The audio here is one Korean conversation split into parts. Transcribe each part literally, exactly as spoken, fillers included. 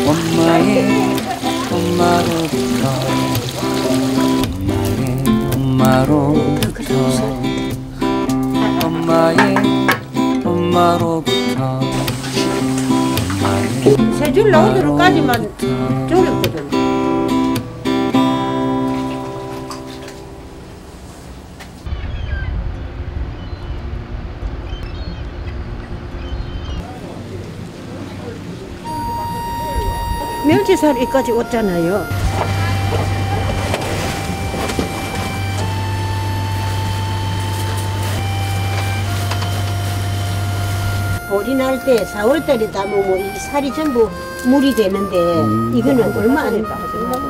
엄마의 엄마로부터 엄마의 엄마로부터 엄마의 엄마로부터 세 줄 나오기로까지만 졸였거든. 멸치살이까지 왔잖아요. 어린날 때 사월달에 담으면 이 살이 전부 물이 되는데 음, 이거는 얼마 안 된다.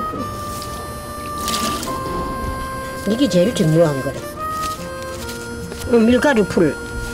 이게 제일 중요한 거래. 어, 밀가루 풀.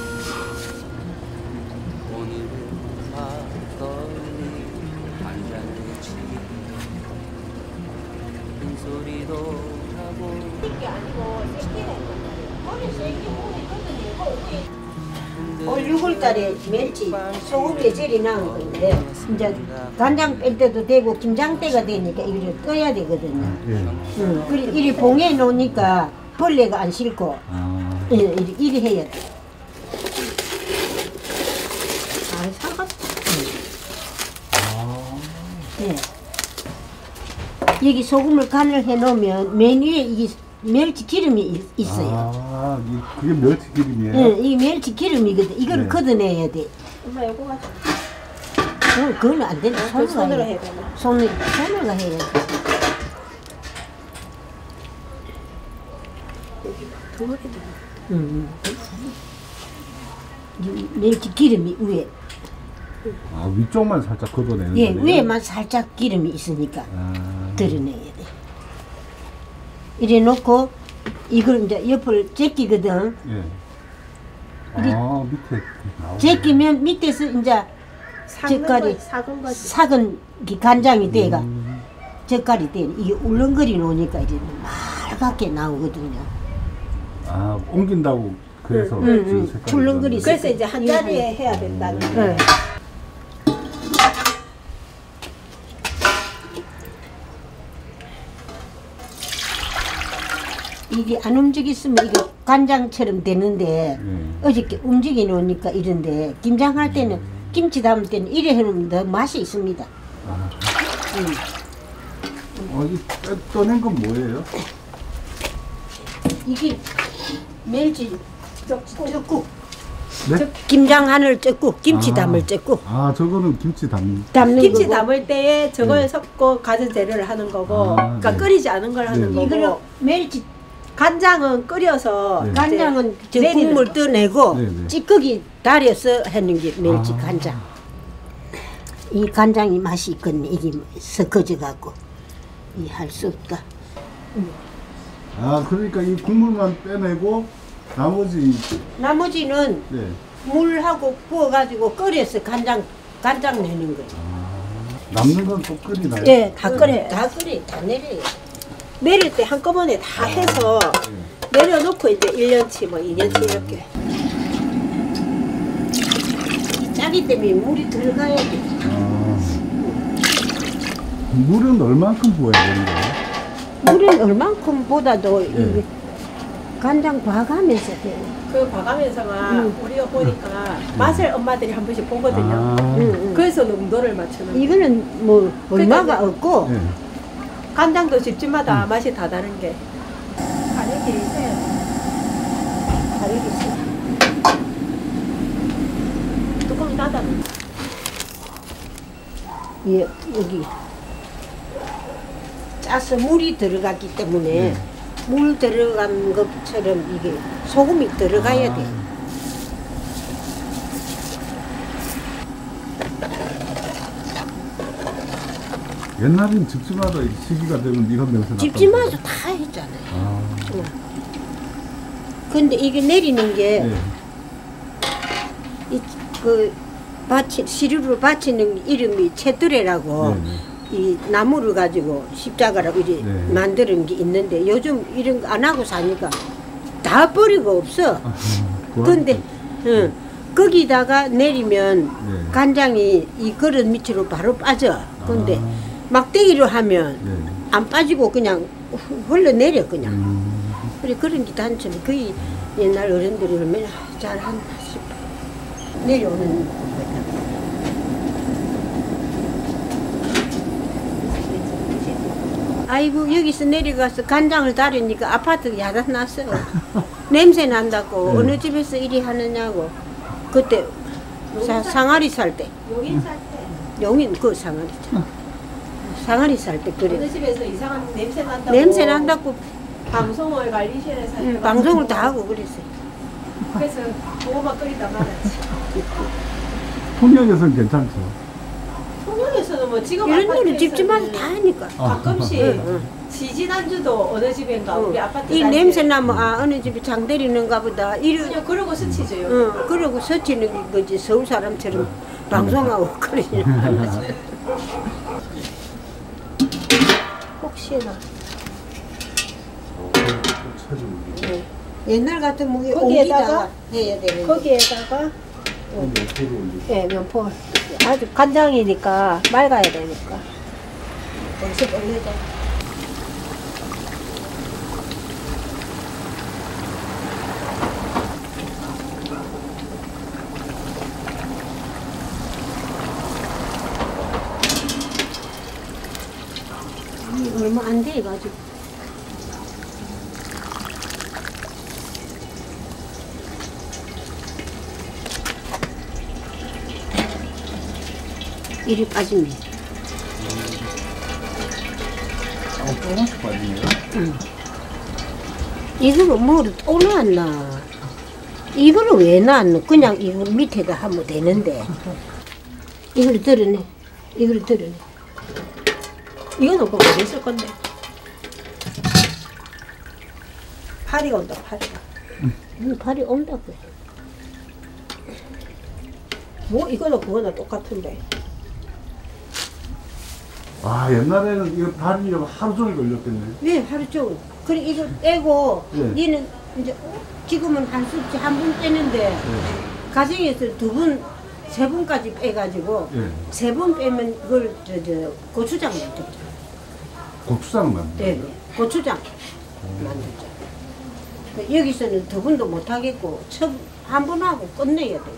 올 유월달에 멸치 소금에 절이 나온 건데 이제 간장 뺄 때도 되고 김장 때가 되니까 이걸 떠야 되거든요. 아, 예. 응. 그래 이리 봉해 놓으니까 벌레가 안 싫고 아. 예, 이리, 이리 해야 돼. 잘 사갔다. 아. 예. 여기 소금을 간을 해 놓으면 맨 위에 이 멸치 기름이 있어요. 아, 이, 그게 멸치 기름이에요? 응, 이 멸치 기름이거든. 이거를 네. 걷어내야 돼. 엄마 요거 가져. 어, 그건 안 된다. 손으로, 손으로 손으로 해야 해야 돼. 되나? 손으로, 손으로 해야 돼. 두 개도. 응, 응. 멸치 기름이 위에. 아, 위쪽만 살짝 걷어내는 예, 거네요? 위에만 살짝 기름이 있으니까 아. 드러내야 돼. 이래 놓고 이걸 이제 옆을 제끼거든. 예. 이리- 아, 밑에 나오네. 제끼면 밑에서 이제 젓갈이 사근 거지. 삭은 기 간장이 돼가 음. 젓갈이 돼. 이게 울렁거리 놓으니까 이제 말갛게 나오거든요. 아, 옮긴다고 그래서 응, 응, 지금 응. 색깔이 출렁거리 그런데. 그래서 이제 한 자리에 해야 된다는 거. 네. 이게 안 움직였으면 이게 간장처럼 되는데 음. 어저께 움직여 놓으니까 이런데 김장할 때는 김치 담을 때는 이래 해놓으면 더 맛이 있습니다. 아. 음. 어, 이 빼- 떠낸 건 뭐예요? 이게 멸치 젓국, 네? 김장 하늘 젓국, 김치 아. 담을 젓국 아, 저거는 김치 담. 담는 김치 거고. 담을 때에 저걸 네. 섞고 가진 재료를 하는 거고, 아, 그러니까 네. 끓이지 않은 걸 하는 네. 거고, 이거는 멸치 간장은 끓여서 네. 이제 간장은 저 내리는 국물 거. 떠내고 네, 네. 찌꺼기 달여서 하는 게 멸치 아. 간장. 이 간장이 맛이 있거든요. 이게 섞어져 갖고 이 할 수 없다. 아, 그러니까 이 국물만 빼내고 나머지 나머지는 네. 물하고 부어가지고 끓여서 간장 간장 내는 거예요. 남는 건 또 끓이나요? 예, 다 끓여요. 다 끓여, 다 내려요. 내릴 때 한꺼번에 다 해서 내려놓고 이제 일 년치 뭐 이 년치 이렇게. 짜기 때문에 물이 들어가야 돼. 아. 물은 얼만큼 부어야 되는 거예요? 물은 얼만큼 보다도 예. 이 간장 봐가면서 돼요. 그 봐가면서만 음. 우리가 보니까 맛을 엄마들이 한 번씩 보거든요. 아. 응, 응. 그래서 농도를 맞추는 거예요. 이거는 뭐 얼마가 그러니까 없고 네. 간장도 집집마다 맛이 다 다른 게. 가격이 있어요. 다르게 있어. 뚜껑 닫아놓은 거. 예, 여기 짜서 물이 들어갔기 때문에 네. 물 들어간 것처럼 이게 소금이 들어가야 아. 돼. 옛날엔 집집마다 이 시기가 되면 이런 냄새 났다고. 집집마다 다 했잖아요. 아. 근데 이게 내리는 게 네. 이, 그 바치 시루를 바치는 이름이 채두레라고 네, 네. 이 나무를 가지고 십자가라고 이렇게 네. 만드는 게 있는데 요즘 이런 거 안 하고 사니까 다 버리고 없어. 아, 근데 응, 거기다가 내리면 네. 간장이 이 그릇 밑으로 바로 빠져. 근데 아. 막대기로 하면 네. 안 빠지고 그냥 흘러내려 그냥. 음. 그래 그런 게 단점이 거의 옛날 어른들이 얼마나 잘한다 싶어. 내려오는 거다. 아이고 여기서 내려가서 간장을 다리니까 아파트 야단 났어요. 냄새 난다고 네. 어느 집에서 이리 하느냐고. 그때 사, 상아리 살 때. 용인 살 때. 용인 그 상아리 살 상아리 살 때 어느 그래. 집에서 이상한 냄새 난다고. 냄새 난다고 방송을 관리실에서 음, 해가지고 방송을 다 하고 그랬어요. 그래서 고구마 끓이다 말았지. 통영에서는 괜찮죠. 통영에서는 뭐 지금 이런 일을 아파트에서는 집집마다 다 하니까. 가끔씩 응, 지지난주도 어느 집인가 우리 아파트 이 단지에 냄새 나면 아 어느 집에 장 때리는가 보다. 이러 그냥 그러고 스치죠. 응, 그러고 서치는 거지 서울 사람처럼 방송하고 그러지 않아서. 혹시나 네. 옛날 같으면 이게 거기에다가 옮기다가 해야 되는데 거기에다가 예, 면포 아주 간장이니까 맑아야 되니까. 벌써 올려져. 얼마 안 돼 가지고. 이리 빠지면 아, 조금씩 빠지네요. 이거를 뭐를 또 놨나? 이거를 왜 놨노? 그냥 이거 밑에다 하면 되는데 이걸 들어내. 이걸 들어내. 이건 오빠 어디 있을 건데? 파리가 온다 파리가. 음, 발이 온다고. 뭐 이거는 그거나 똑같은데. 아, 옛날에는 이거 다리려고 하루 종일 걸렸겠네. 왜 하루 종일? 그래 이거 떼고 예. 얘는 이제 지금은 할 수 없지 한 분 떼는데 예. 가정에서 두 분, 세 분까지 빼가지고 예. 세 분 빼면 그걸 저, 저 고추장 만들죠. 고추장 만들. 네, 네. 고추장 만들죠. 그 여기서는 두 분도 못 하겠고 첫 한 분 하고 끝내야 돼요.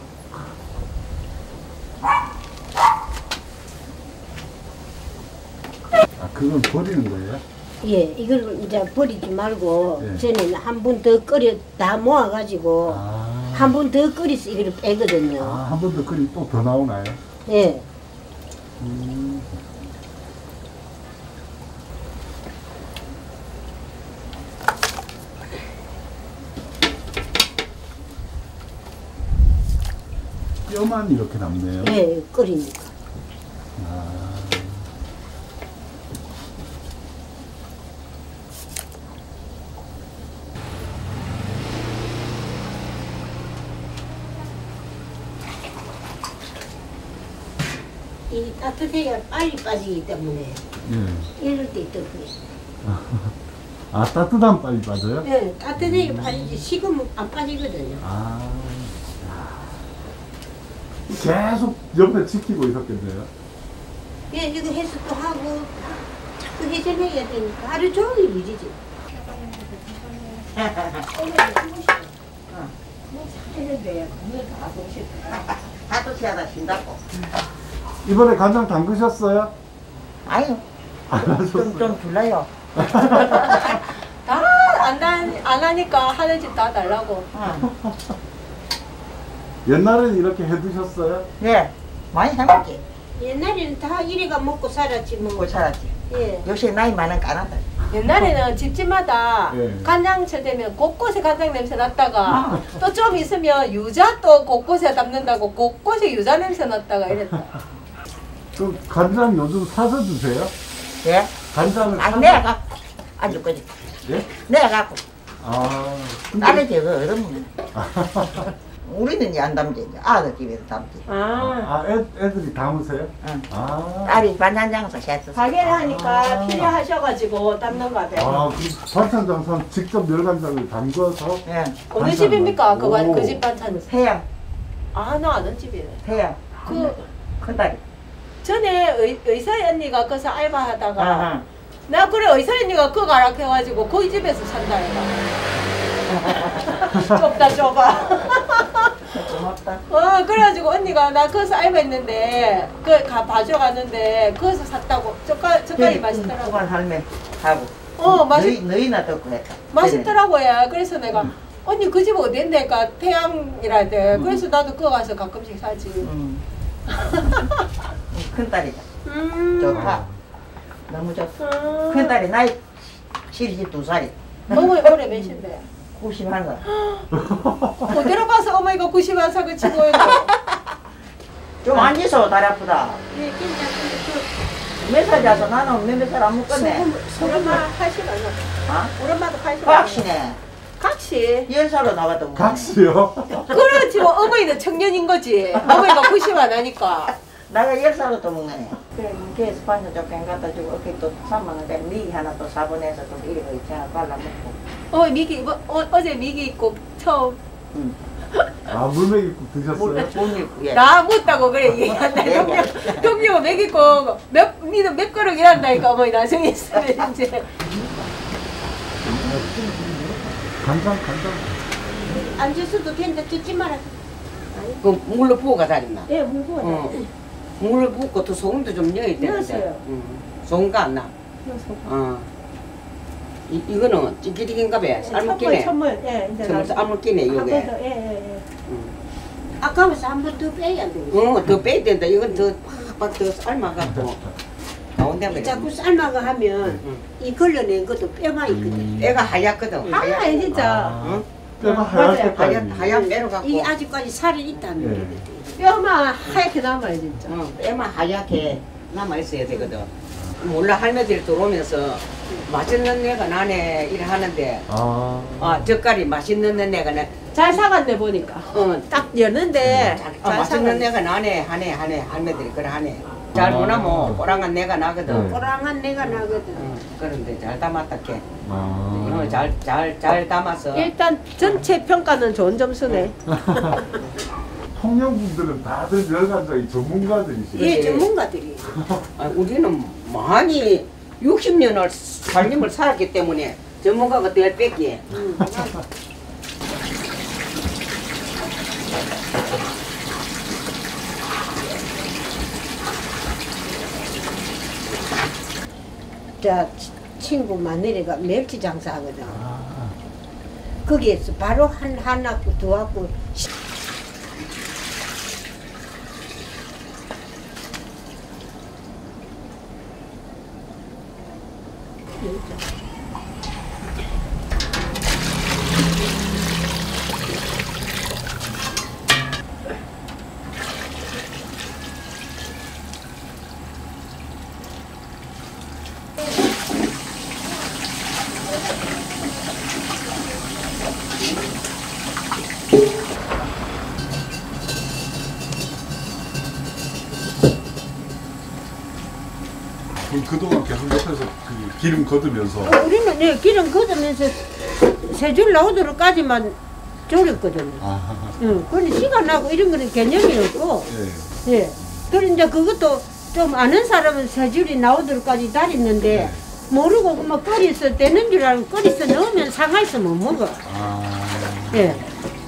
아, 그건 버리는 거예요? 예, 이걸 이제 버리지 말고 예. 전에는 한 분 더 끓여 다 모아가지고 아, 한 분 더 끓여서 이걸 빼거든요. 아, 한 번 더 끓이 또 더 나오나요? 예. 음. 뼈만 이렇게 남네요. 예, 끓이니까. 아. 이 따뜻해야 빨리 빠지기 때문에 예. 이럴 때 있더군요. 아, 따뜻한 빨리 빠져요? 예, 따뜻해야 빠지지 식으면 안 빠지거든요. 아. 계속 옆에 지키고 있었겠네요. 예, 이거 해서 또 하고 자꾸 회전해야 되니까 하루 종일 일이지. 다도 시하다 쉰다고. 이번에 간장 담그셨어요? 아유, 안 하셨어요? 좀, 좀 줄라요. 다안 안 하니까 하는 집 다 달라고. 어. 옛날에는 이렇게 해 드셨어요? 네, 많이 해먹지. 옛날에는 다 이래가 먹고 살았지 뭐. 먹고 살았지. 예. 요새 나이 많으니까 안 한다. 옛날에는 집집마다 예. 간장철 되면 곳곳에 간장 냄새 났다가 아. 또 좀 있으면 유자 또 곳곳에 담는다고 곳곳에 유자 냄새 났다가 이랬다. 그럼 간장 요즘 사서 드세요? 예? 간장을 아니, 사서- 내가 갖고. 아주 거지. 예? 내가 갖고. 아, 근데- 딸을 제거 얻으면. 우리는 이제 안 담지. 이제 아들 집에서 담지. 아, 아, 애, 애들이 담으세요? 응. 아. 딸이 반찬장에서 했어. 가게를 하니까 아. 필요하셔가지고 담는가 봐요. 아, 그 반찬 장사는 직접 열간장을 담궈서 예. 어느 반찬을 집입니까? 그, 오. 그 집 반찬은? 태양, 아, 나 아는 집이네. 태양. 그, 큰 딸이. 전에 의, 의사 언니가 거기서 알바하다가 아하. 나 그래 의사 언니가 그거 가락해가지고 거기 집에서 산다 해가. 좁다 좁아. 고맙다. 어 그래가지고 언니가 나 거기서 알바했는데 그 가 봐줘갔는데 거기서 샀다고 젓갈 젓갈이 맛있더라고. 후반 할매 하고. 어 맛있 너희 너희나 듣고 했다. 맛있더라고요. 그래서 내가 언니 그 집 어딘데까 태양이라대. 그래서 나도 그거 가서 가끔씩 사지. 음. 큰 딸이다. 음. 좋다. 너무 좋다. 음. 큰 딸이 나이 칠십이 살이. 어머니 올해 몇인데? 구십한 살. 어디로 가서 어머니가 구십한 살을 치고 있고. 좀 앉아서 다리 아프다. 예, 괜찮아. 몇 살이라서 나는 몇몇 살 안 먹겠네. 우리 엄마 팔십 아니야? 아? 우리 엄마도 팔십. 박씨네. 각시. 열 살로 나왔던 거. 각시요? 그렇지 뭐 어머니는 청년인 거지. 어머니가 구십 안 하니까. 나가 열 살로 또 먹네. 그래, 걔에서 반찬 조금 갖다 주고, 어깨 또 삼만 원짜리 미기 하나 또 사보내서 또 이리고 있잖아, 발라먹고. 어 미기 뭐, 어, 어제 미기 있고 처음 응. 아 물맥이국 드셨어요? 예. 나 묻다고 그래 얘기한다. 동료 동료가 먹이고 몇 니는 몇 그릇 일한다니까 어머니 나중에 있으면 이제. 간장 간장. 앉아서도 된다. 듣지 마라. 그 물로 부어가 다녔나? 예, 무거워. 어. 물을 붓고 또 소금도 좀 넣어야 되는데. 넣었어요. 응. 소금가 안 나. 어. 이, 이거는 찌기리긴가 봐. 삶기네. 천물 예 이제 전부 삶기네 이게. 예예. 아까워서 한 번 더 빼야 돼. 어, 더 빼야 된다. 이건 더 팍팍 더 삶아갖고 가운데 그래. 자꾸 삶아가 하면 응. 이 걸러낸 것도 뼈만 있거든. 애가 하얗거든. 하나 진짜 응? 뼈가 맞아요. 하얀 색깔이. 하얀 하얀 매로 갖고. 이게 아직까지 살이 있다는 예. 거거든. 뼈만 하얗게 남아요 진짜. 어, 애만 하얗게 남아 있어야 되거든. 몰라 할매들이 들어오면서 맛있는 애가 나네 이래 하는데 아. 아 젓갈이 맛있는 애가 나. 잘 사갔네 보니까. 어, 딱 여는데 잘, 잘 아, 맛있는 사갔네. 애가 나네 하네 하네 할매들이 그래 하네. 잘 보나면 꼬랑한 내가 나거든. 네. 꼬랑한 내가 나거든. 어, 그런데 잘 담았다 캐. 아. 어, 잘, 잘, 잘 담아서. 일단 전체 평가는 좋은 점수네. 통영분들은 다들 열간장이 전문가들이시죠. 예, 전문가들이. 아, 우리는 많이 육십 년을 살림을 살았기 때문에 전문가가 될 뺏기. 음. 자, 치- 친구 마누리가 멸치 장사하거든. 아. 거기에서 바로 한 하나 두 하고 그럼 그동안 계속 옆에서 그 기름 걷으면서. 어, 우리는 네, 기름 걷으면서 세 줄 나오도록까지만 졸였거든요. 아. 응, 근데 시간 나고 이런 거는 개념이 없고, 예. 예. 그래 이제 그것도 좀 아는 사람은 세 줄이 나오도록까지 다렸는데 모르고 그만 끓여서 되는 줄 알고 끓여서 넣으면 상해서 못 먹어. 아. 예.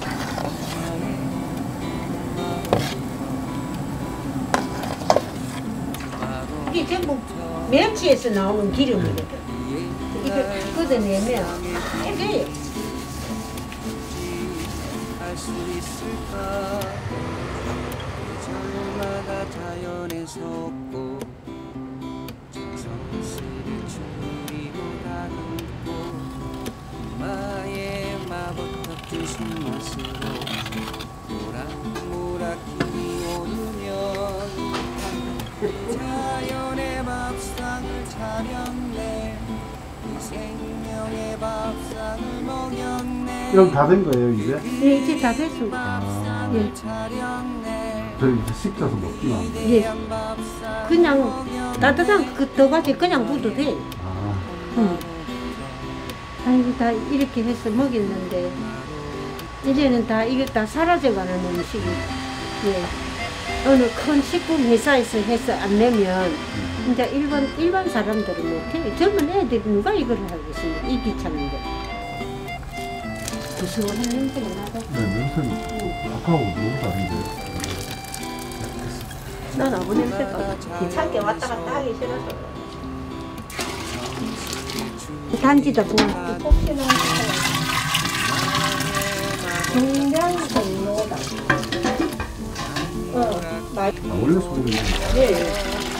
이게 전부 멸치에서 나오는 기름이거든. 이게 걷어내면 빨개. 수 있을까 계절마다 자연에 속고 정성스레 줄이고 다듬고 마의 마법 같은 손맛으로 모락모락 힘이 오르면 자연의 밥상을 차렸네 이 생명의 밥상을 먹였네 이건 다 된 거예요 이제? 예, 이제 다 됐습니다. 아. 예. 저희 이제 식혀서 먹기만. 예. 그냥 따뜻한 그 더가지 그냥 묻어도 돼. 아. 응. 아이고 다 이렇게 해서 먹였는데 이제는 다 이게 다 사라져가는 음식이. 예. 어느 큰 식품 회사에서 해서 안 내면 이제 일반 일반 사람들은 못해. 젊은 애들이 누가 이걸 하겠습니까? 이 귀찮은데. 구수한 냄새가 나다. 네, 냄새는 아까하고 너무 다른데. 난 아무 냄새가 귀찮게 왔다 갔다 하기 싫어서. 단지다 보면 혹시나 중량생로다. 어, 말. 아, 원래 소금이 예.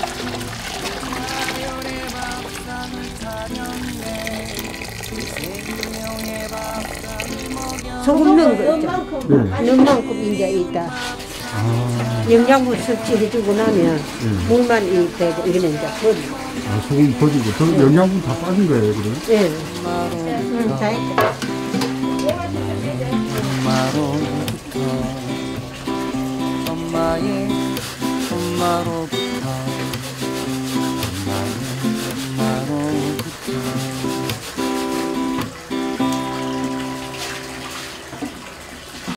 소금 넣은 거 있죠. 얼만큼 네. 넣은 만큼 이제 있다. 아, 영양분 섭취해주고 나면 네. 물만 이 되고 이러면 이제 버리고. 아 소금 버리고 저 영양분 다 빠진 거예요, 그래? 예. 응, 다 했다. 엄마로부터 엄마의 엄마로부터